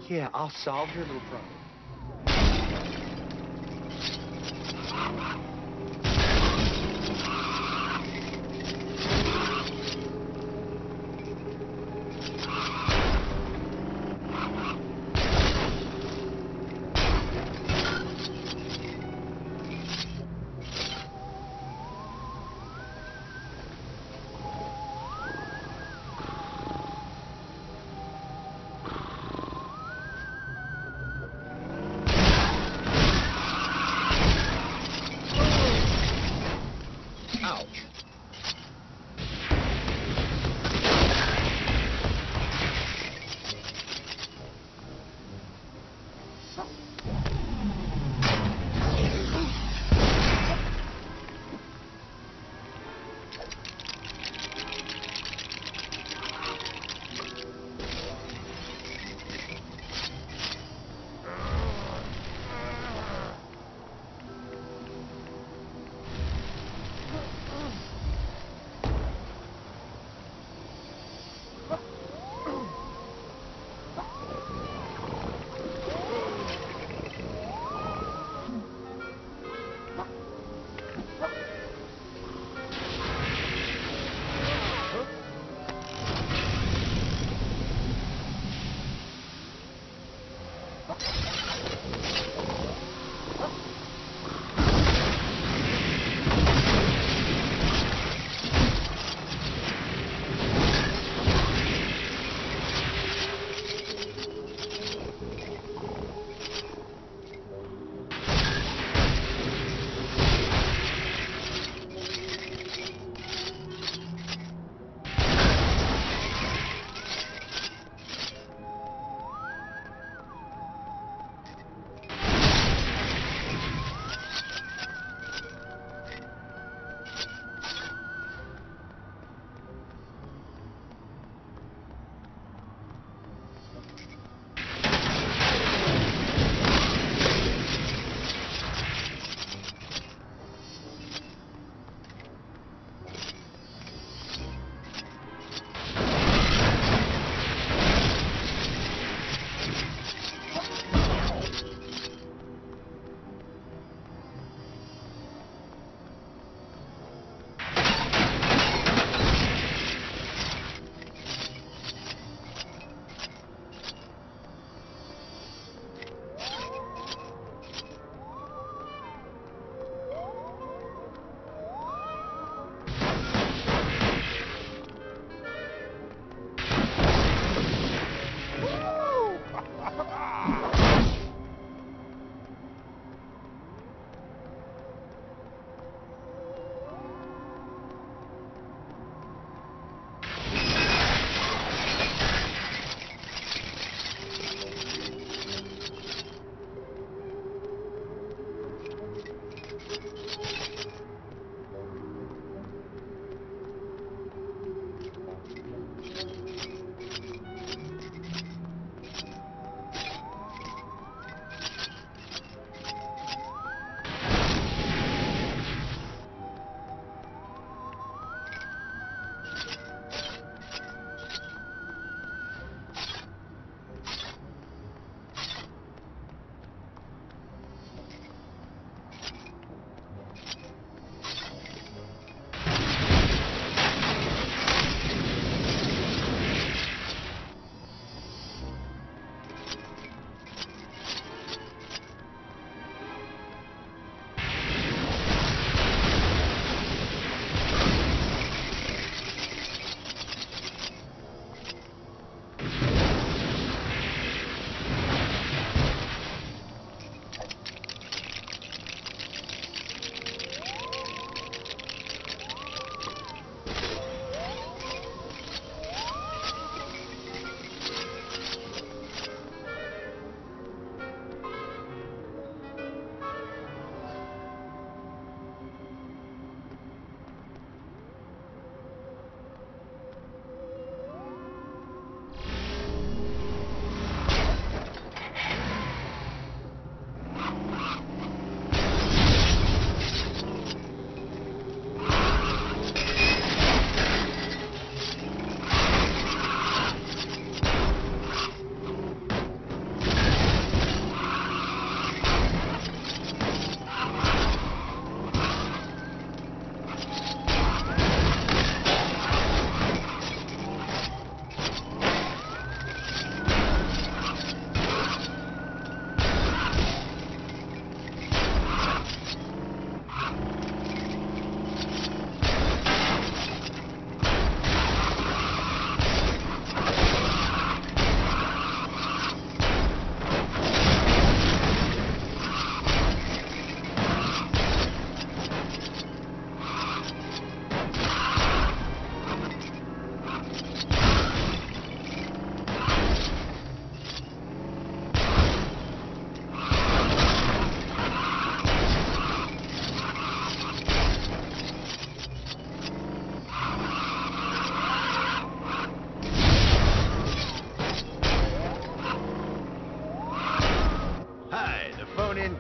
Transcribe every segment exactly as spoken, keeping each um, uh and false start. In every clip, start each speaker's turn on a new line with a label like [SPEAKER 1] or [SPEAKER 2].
[SPEAKER 1] Yeah, I'll solve your little problem. Ouch.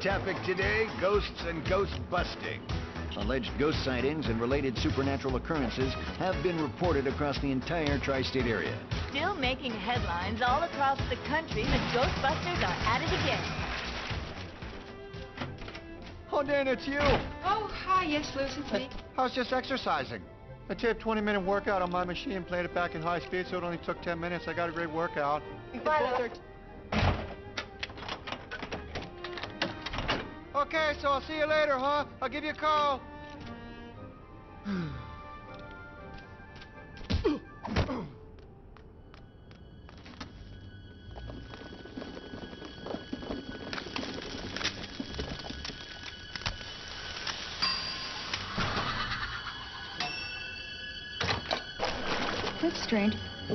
[SPEAKER 2] topic today, ghosts and ghost busting. Alleged ghost sightings and related supernatural occurrences have been reported across the entire tri-state area.
[SPEAKER 3] Still making headlines all across the country, the Ghostbusters are at it again.
[SPEAKER 4] Oh, Dan, it's you.
[SPEAKER 5] Oh, hi. Yes, Liz, it's me.
[SPEAKER 4] I was just exercising. I taped a twenty minute workout on my machine and played it back in high speed, so it only took ten minutes. I got a great workout.
[SPEAKER 5] Bye.
[SPEAKER 4] Okay, so I'll see you later, huh? I'll give you a call.
[SPEAKER 5] That's strange.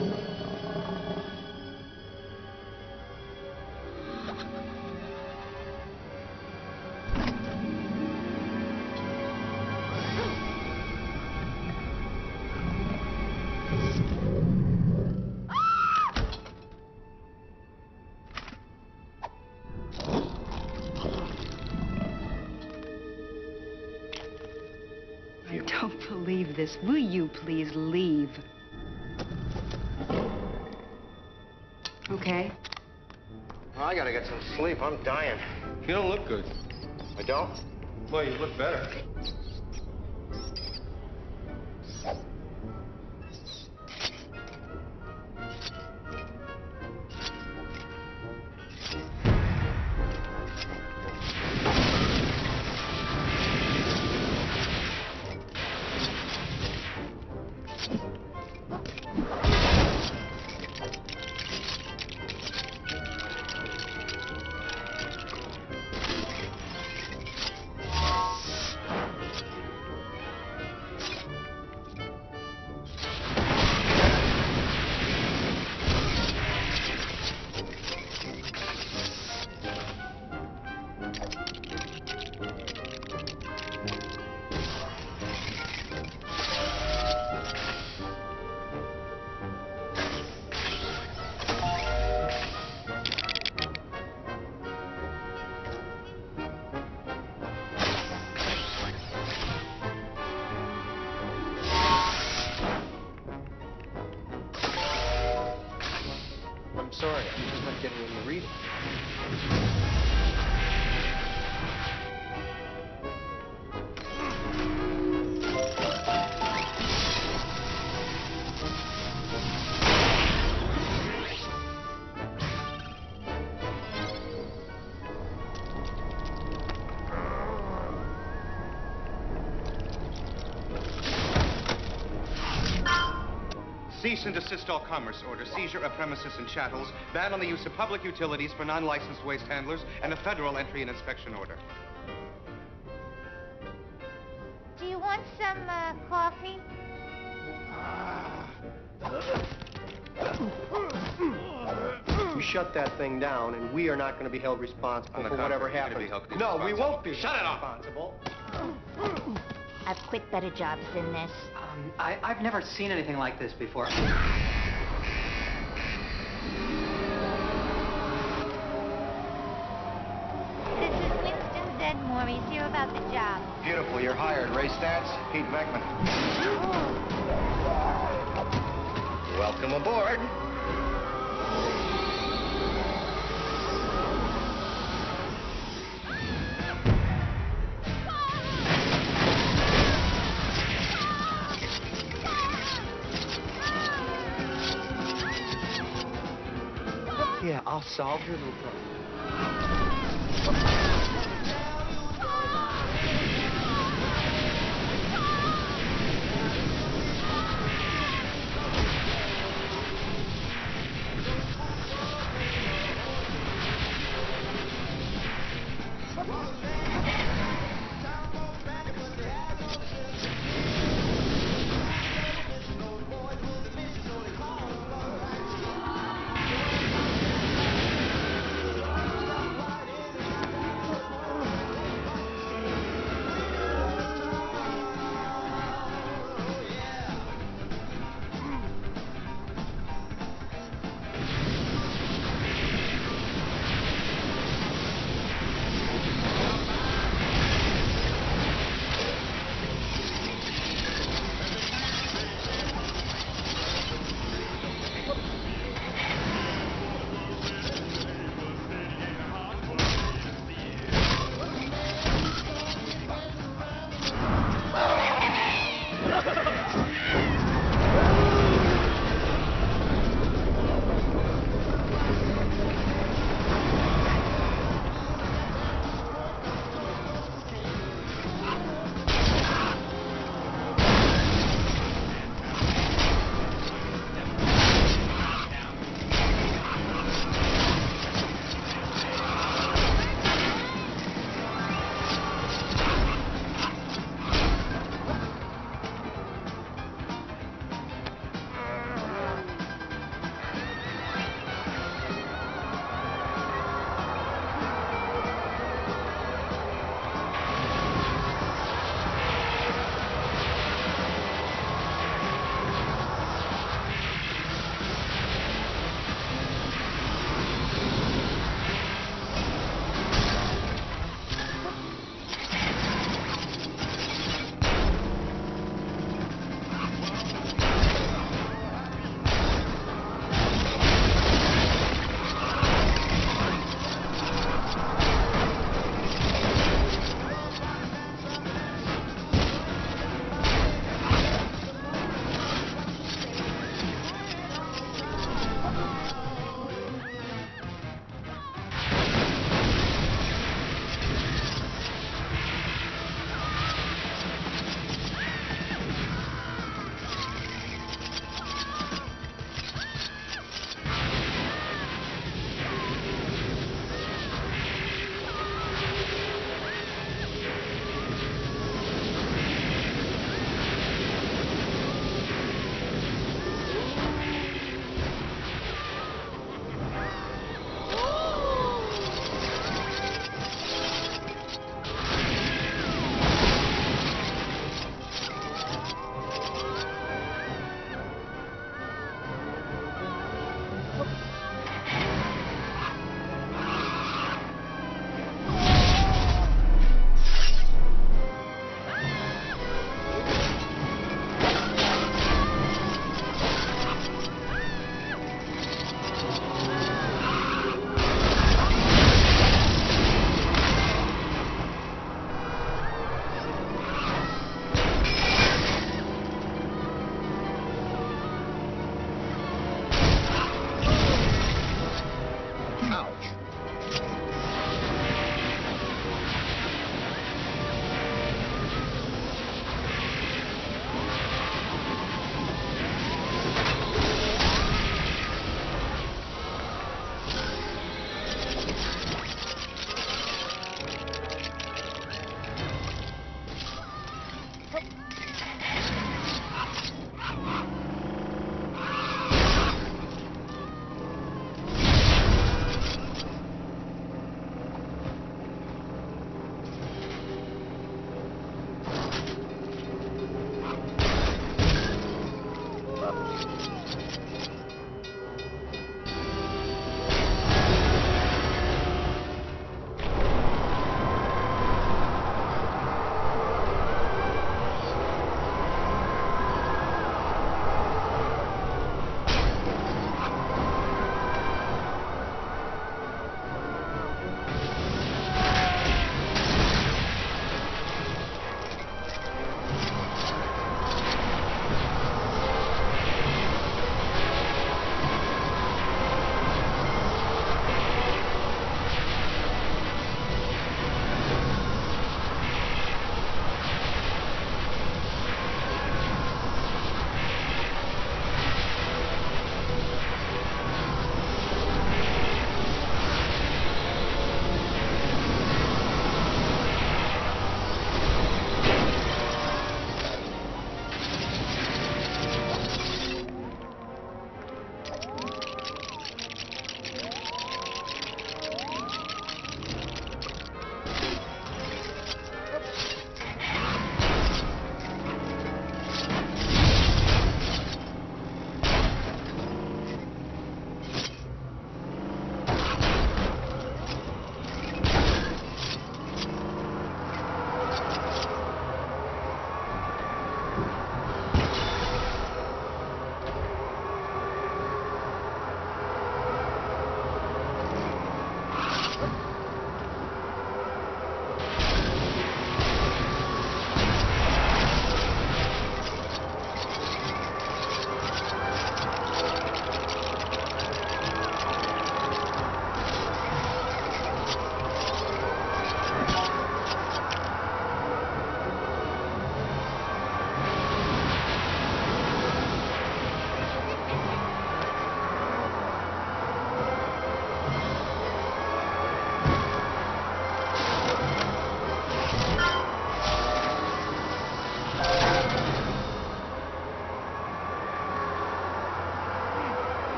[SPEAKER 5] I don't believe this. Will you please leave? Okay.
[SPEAKER 6] Well, I gotta get some sleep. I'm dying.
[SPEAKER 1] You don't look good.
[SPEAKER 6] I don't?
[SPEAKER 1] Well, you look better. I'm sorry, I'm just not getting any reading.
[SPEAKER 7] Cease and desist all commerce order, seizure of premises and chattels, ban on the use of public utilities for non-licensed waste handlers, and a federal entry and inspection order.
[SPEAKER 8] Do you want some uh, coffee?
[SPEAKER 6] You shut that thing down, and we are not going to be held responsible for whatever happens. No, we won't be.
[SPEAKER 7] Shut it off.
[SPEAKER 6] Responsible.
[SPEAKER 8] I've quit better jobs than this.
[SPEAKER 9] Um, I, I've never seen anything like this before.
[SPEAKER 8] This is Winston Zedmore. He's here about the job.
[SPEAKER 6] Beautiful. You're hired. Ray Stats, Pete Beckman.
[SPEAKER 8] Oh.
[SPEAKER 6] Welcome aboard.
[SPEAKER 1] Yeah, I'll solve your little problem.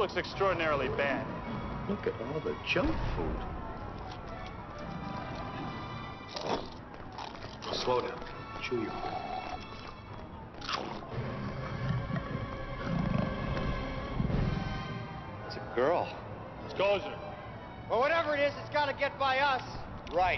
[SPEAKER 10] looks extraordinarily bad.
[SPEAKER 2] Look at all the junk food.
[SPEAKER 7] Slow down. Chew your...
[SPEAKER 6] It's a girl.
[SPEAKER 10] It's Gozer.
[SPEAKER 6] Well, whatever it is, it's got to get by us.
[SPEAKER 7] Right.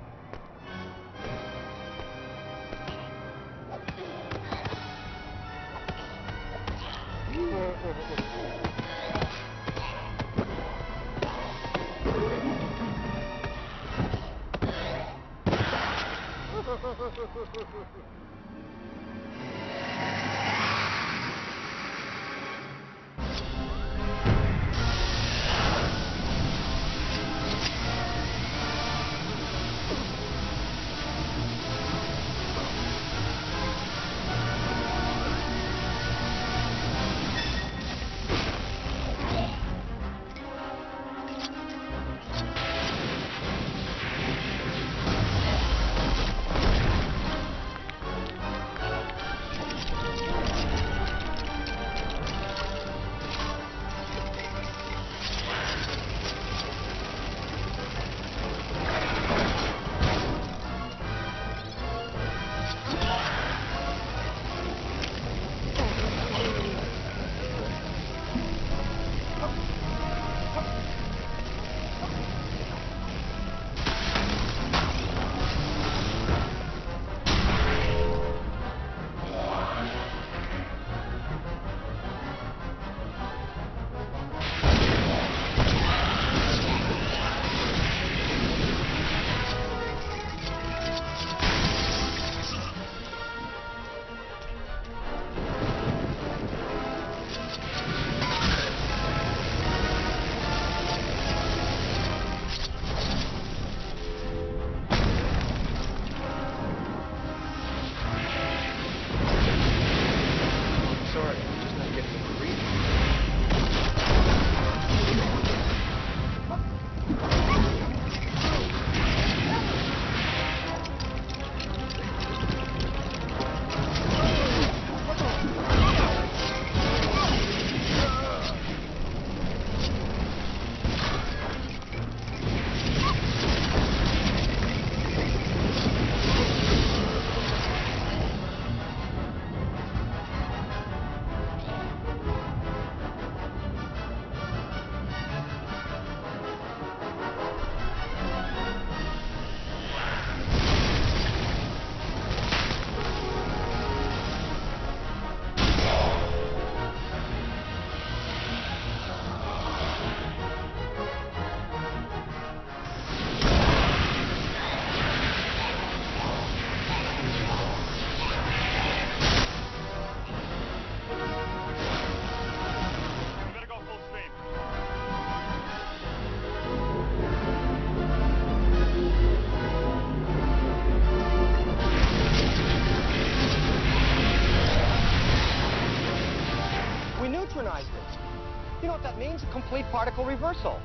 [SPEAKER 6] You know what that means? A complete particle reversal.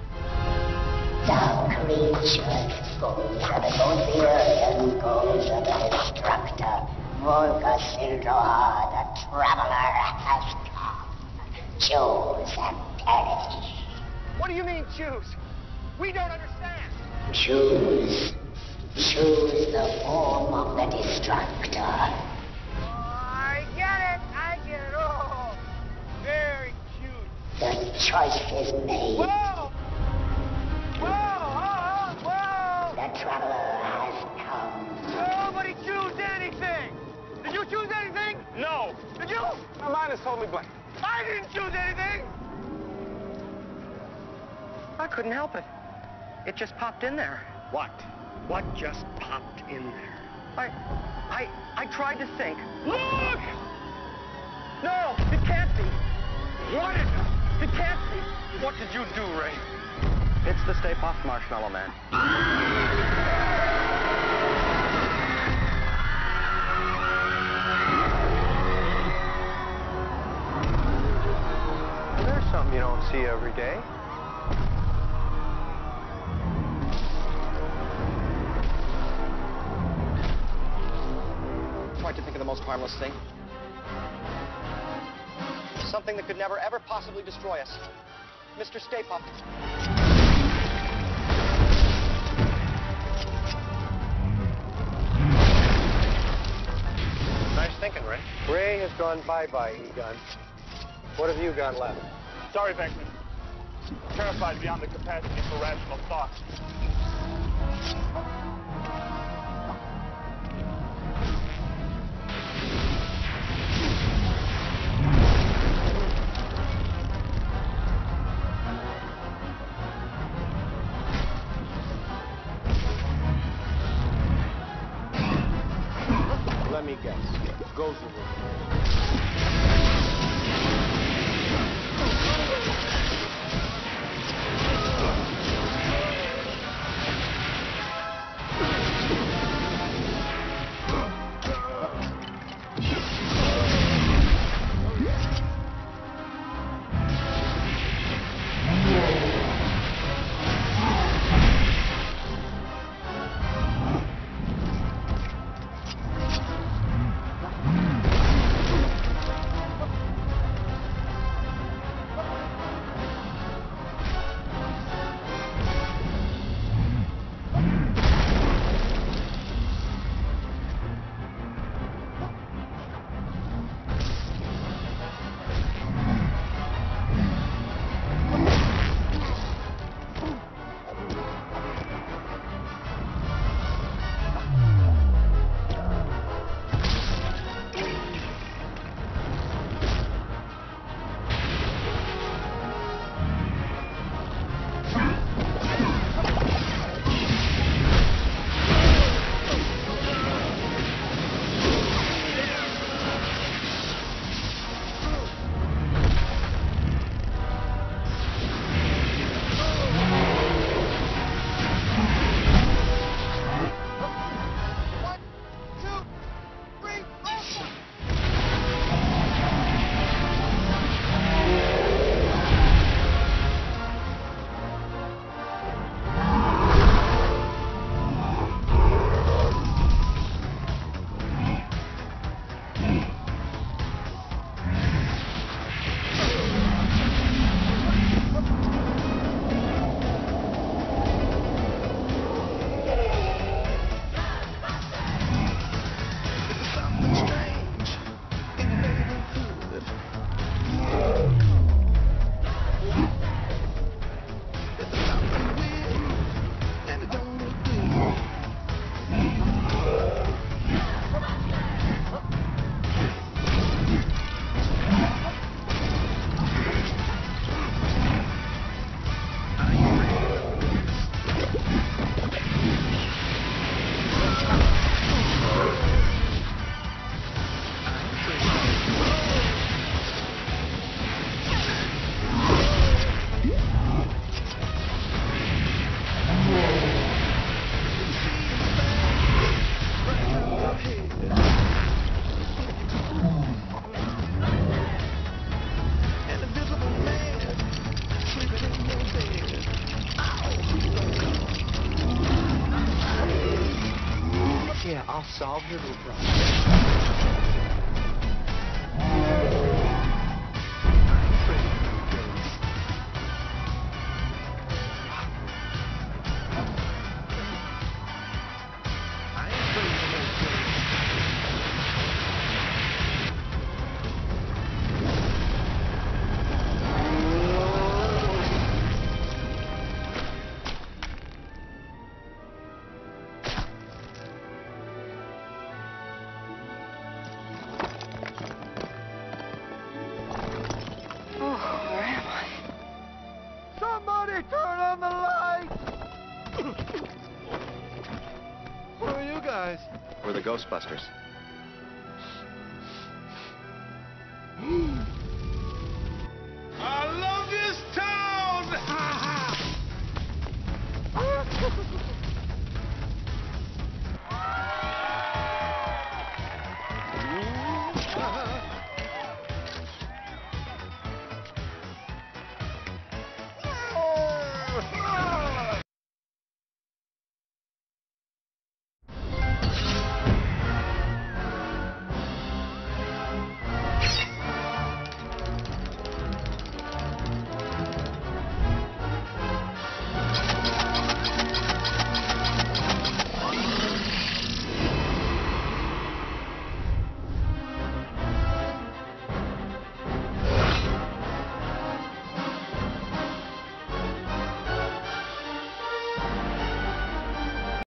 [SPEAKER 11] The creature goes to the Gozerian goes to the destructor. Volga Sildor, the traveler, has come. Choose and perish.
[SPEAKER 6] What do you mean, choose? We don't understand.
[SPEAKER 11] Choose. Choose the form of the destructor.
[SPEAKER 6] Oh, I get it. I get it. Oh, very cute.
[SPEAKER 11] The choice is made.
[SPEAKER 6] Whoa! Whoa! Oh, whoa!
[SPEAKER 11] The traveler has come.
[SPEAKER 6] Nobody choose anything. Did you choose anything?
[SPEAKER 10] No.
[SPEAKER 6] Did you?
[SPEAKER 10] My mind is totally blank.
[SPEAKER 6] I didn't choose anything. I couldn't help it. It just popped in there.
[SPEAKER 12] What? What just popped in there?
[SPEAKER 6] I, I, I tried to think. Look! No, it can't be.
[SPEAKER 12] What is it?
[SPEAKER 6] It can't be.
[SPEAKER 12] What did you do, Ray?
[SPEAKER 6] It's the Stay Puft Marshmallow Man. There's something you don't see every day. Tried to think of the most harmless thing. Something that could never, ever possibly destroy us. Mister Stay Puft.
[SPEAKER 12] Nice thinking, Ray.
[SPEAKER 6] Ray has gone bye-bye, E-Gun. What have you got left?
[SPEAKER 10] Sorry, Venkman. Terrified beyond the capacity for rational thought.
[SPEAKER 6] Let me guess. Goes the room. Yeah, I'll solve your little problem.
[SPEAKER 4] Somebody turn on the lights! Who are you guys?
[SPEAKER 7] We're the Ghostbusters.